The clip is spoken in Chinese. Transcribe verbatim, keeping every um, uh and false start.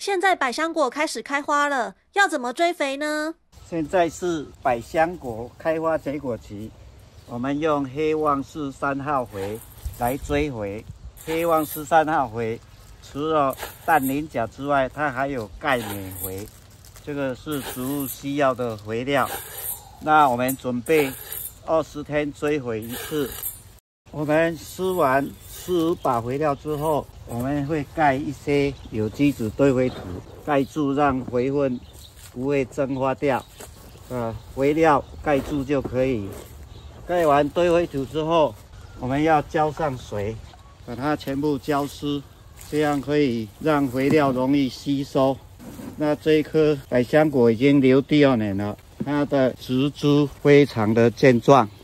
现在百香果开始开花了，要怎么追肥呢？ 现在是百香果开花结果期，我们用黑旺士三号肥来追肥。黑旺士三号肥除了氮磷钾之外，它还有钙镁肥，这个是植物需要的肥料。那我们准备二十天追肥一次。我们施完四五把肥料之后，我们会盖一些有机质堆肥土，盖住让肥分不会蒸发掉。呃，肥料盖住就可以。盖完堆肥土之后，我们要浇上水，把它全部浇湿，这样可以让肥料容易吸收。那这一棵百香果已经留第二年了，它的植株非常的健壮。